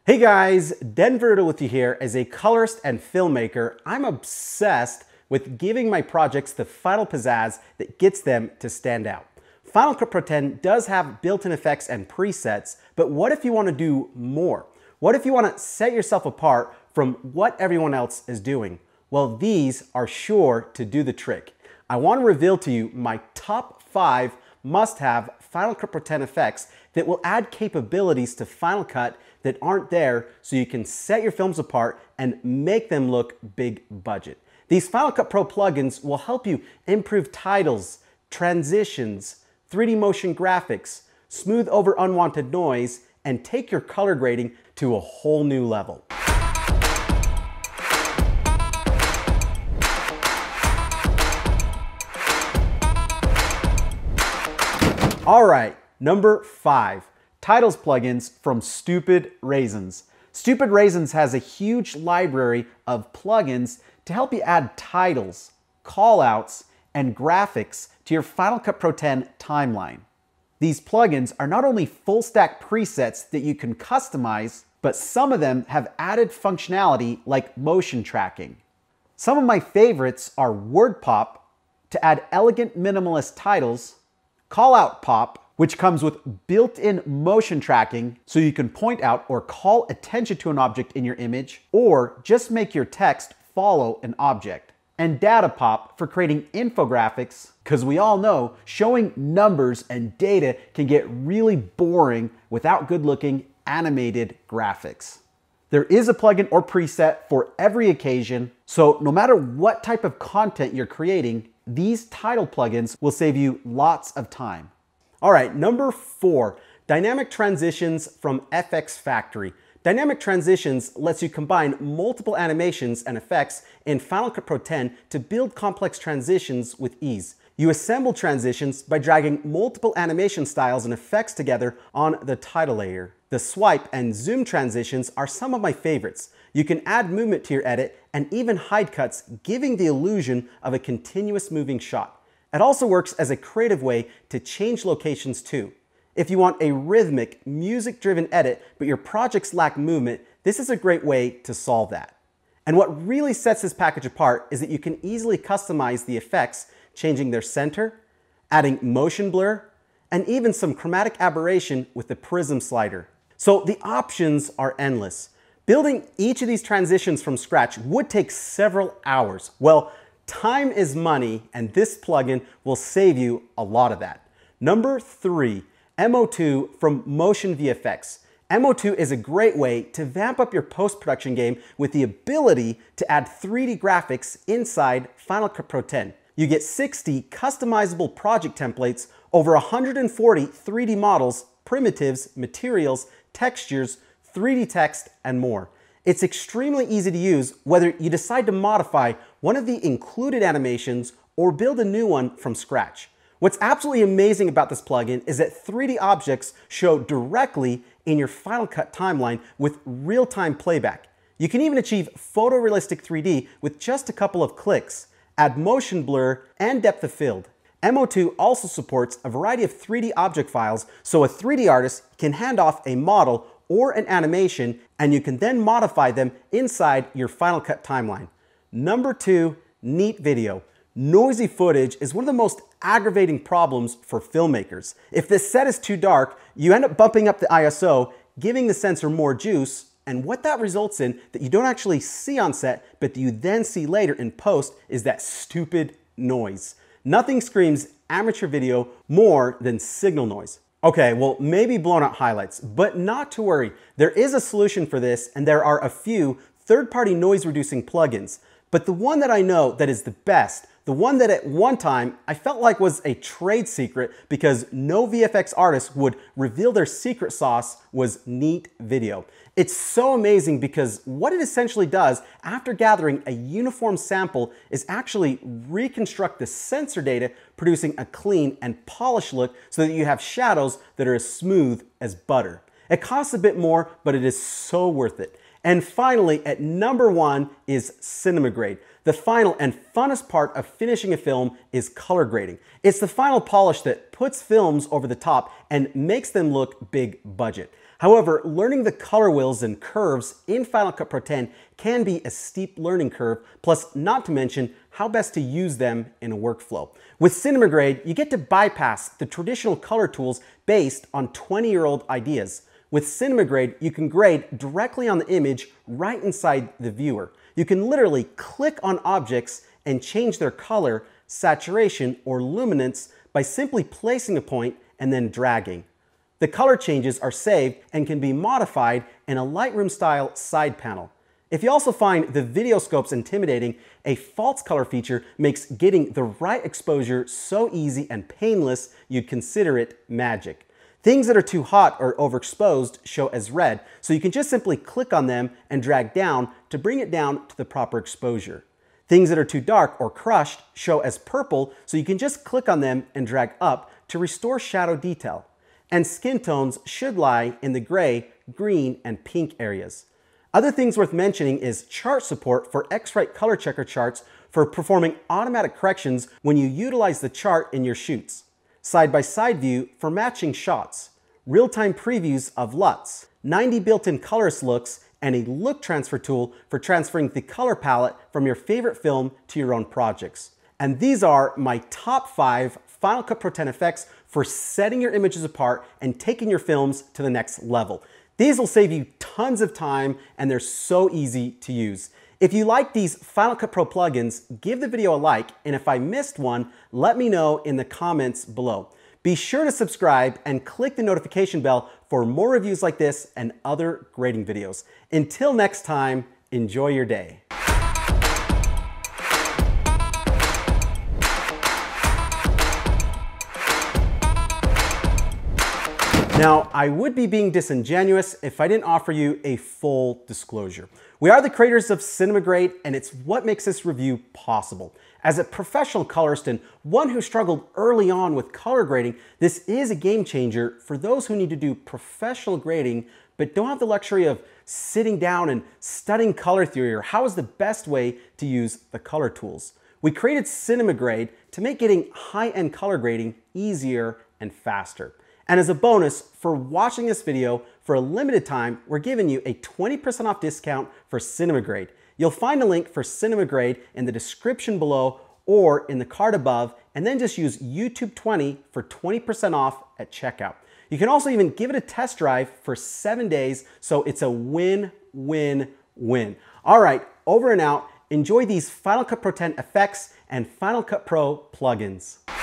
Hey guys, Denver with you here. As a colorist and filmmaker, I'm obsessed with giving my projects the final pizzazz that gets them to stand out. Final Cut Pro 10 does have built-in effects and presets, but what if you want to do more? What if you want to set yourself apart from what everyone else is doing? Well, these are sure to do the trick. I want to reveal to you my top 5 must-have Final Cut Pro 10 effects that will add capabilities to Final Cut that aren't there so you can set your films apart and make them look big budget. These Final Cut Pro plugins will help you improve titles, transitions, 3D motion graphics, smooth over unwanted noise, and take your color grading to a whole new level. All right, number 5. Titles plugins from Stupid Raisins. Stupid Raisins has a huge library of plugins to help you add titles, callouts, and graphics to your Final Cut Pro 10 timeline. These plugins are not only full stack presets that you can customize, but some of them have added functionality like motion tracking. Some of my favorites are Word Pop to add elegant minimalist titles, Callout Pop, which comes with built-in motion tracking so you can point out or call attention to an object in your image, or just make your text follow an object. And Data Pop for creating infographics, because we all know showing numbers and data can get really boring without good-looking animated graphics. There is a plugin or preset for every occasion, so no matter what type of content you're creating, these title plugins will save you lots of time. All right, number 4, Dynamic Transitions from FX Factory. Dynamic Transitions lets you combine multiple animations and effects in Final Cut Pro 10 to build complex transitions with ease. You assemble transitions by dragging multiple animation styles and effects together on the title layer. The swipe and zoom transitions are some of my favorites. You can add movement to your edit and even hide cuts, giving the illusion of a continuous moving shot. It also works as a creative way to change locations too. If you want a rhythmic, music-driven edit, but your projects lack movement, this is a great way to solve that. And what really sets this package apart is that you can easily customize the effects, changing their center, adding motion blur, and even some chromatic aberration with the prism slider. So the options are endless. Building each of these transitions from scratch would take several hours. Well, time is money, and this plugin will save you a lot of that. Number 3, MO2 from Motion VFX. MO2 is a great way to vamp up your post-production game with the ability to add 3D graphics inside Final Cut Pro 10. You get 60 customizable project templates, over 140 3D models, primitives, materials, textures, 3D text, and more. It's extremely easy to use whether you decide to modify one of the included animations or build a new one from scratch. What's absolutely amazing about this plugin is that 3D objects show directly in your Final Cut timeline with real-time playback. You can even achieve photorealistic 3D with just a couple of clicks, add motion blur and depth of field. MO2 also supports a variety of 3D object files, so a 3D artist can hand off a model or an animation, and you can then modify them inside your Final Cut timeline. Number 2, Neat Video. Noisy footage is one of the most aggravating problems for filmmakers. If the set is too dark, you end up bumping up the ISO, giving the sensor more juice, and what that results in that you don't actually see on set, but that you then see later in post, is that stupid noise. Nothing screams amateur video more than signal noise. Okay, well, maybe blown out highlights, but not to worry. There is a solution for this, and there are a few third-party noise reducing plugins. But the one that I know that is the best, the one that at one time I felt like was a trade secret because no VFX artist would reveal their secret sauce, was Neat Video. It's so amazing because what it essentially does after gathering a uniform sample is actually reconstruct the sensor data, producing a clean and polished look so that you have shadows that are as smooth as butter. It costs a bit more, but it is so worth it. And finally, at number 1 is cinema grade. The final and funnest part of finishing a film is color grading. It's the final polish that puts films over the top and makes them look big budget. However, learning the color wheels and curves in Final Cut Pro X can be a steep learning curve, plus not to mention how best to use them in a workflow. With Cinema Grade, you get to bypass the traditional color tools based on 20-year-old ideas. With Cinema Grade, you can grade directly on the image right inside the viewer. You can literally click on objects and change their color, saturation, or luminance by simply placing a point and then dragging. The color changes are saved and can be modified in a Lightroom-style side panel. If you also find the video scopes intimidating, a false color feature makes getting the right exposure so easy and painless you'd consider it magic. Things that are too hot or overexposed show as red, so you can just simply click on them and drag down to bring it down to the proper exposure. Things that are too dark or crushed show as purple, so you can just click on them and drag up to restore shadow detail. And skin tones should lie in the gray, green, and pink areas. Other things worth mentioning is chart support for X-Rite color checker charts for performing automatic corrections when you utilize the chart in your shoots. Side-by-side view for matching shots, real-time previews of LUTs, 90 built-in colorist looks, and a look transfer tool for transferring the color palette from your favorite film to your own projects. And these are my top 5 Final Cut Pro X effects for setting your images apart and taking your films to the next level. These will save you tons of time and they're so easy to use. If you like these Final Cut Pro plugins, give the video a like, and if I missed one, let me know in the comments below. Be sure to subscribe and click the notification bell for more reviews like this and other grading videos. Until next time, enjoy your day. Now, I would be being disingenuous if I didn't offer you a full disclosure. We are the creators of Cinema Grade, and it's what makes this review possible. As a professional colorist and one who struggled early on with color grading, this is a game changer for those who need to do professional grading but don't have the luxury of sitting down and studying color theory or how is the best way to use the color tools. We created Cinema Grade to make getting high-end color grading easier and faster. And as a bonus, for watching this video, for a limited time, we're giving you a 20% off discount for Cinema Grade. You'll find a link for Cinema Grade in the description below or in the card above, and then just use YouTube 20 for 20% off at checkout. You can also even give it a test drive for 7 days, so it's a win-win-win. All right, over and out. Enjoy these Final Cut Pro X effects and Final Cut Pro plugins.